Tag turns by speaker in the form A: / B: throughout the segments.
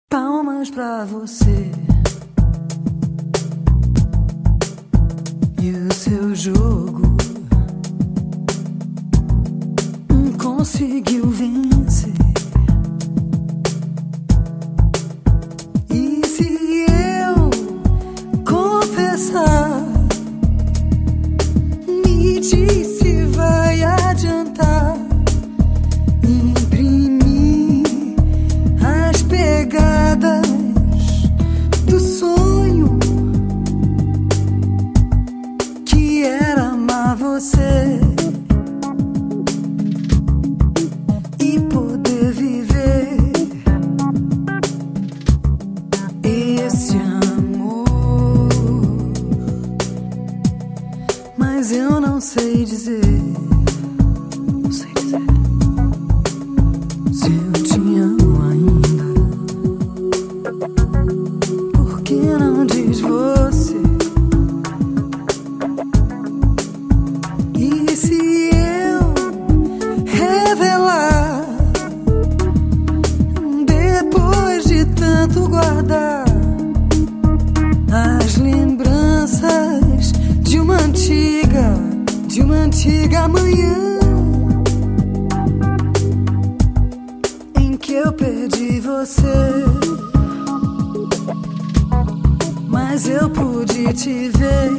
A: Palmas pra você e o seu jogo. Conseguiu vencer. E se eu confessar, me diz se vai adiantar imprimir as pegadas do sonho que era amar você e poder viver esse amor. Mas eu não sei dizer, não sei dizer se eu te amo ainda. Por que não diz você? E se eu revelar, depois de tanto guardar as lembranças de uma antiga manhã em que eu perdi você, mas eu pude te ver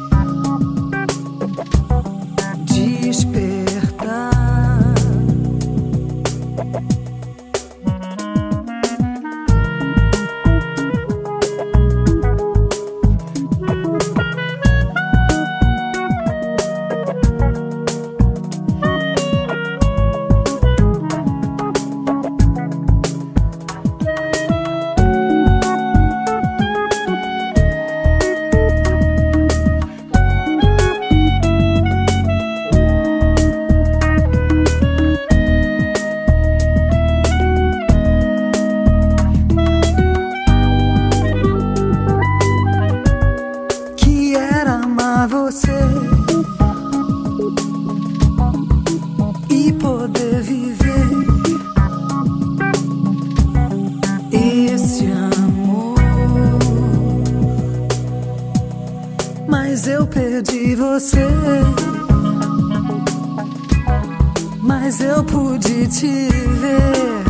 A: despertar. Você e poder viver esse amor. Mas eu perdi você, mas eu pude te ver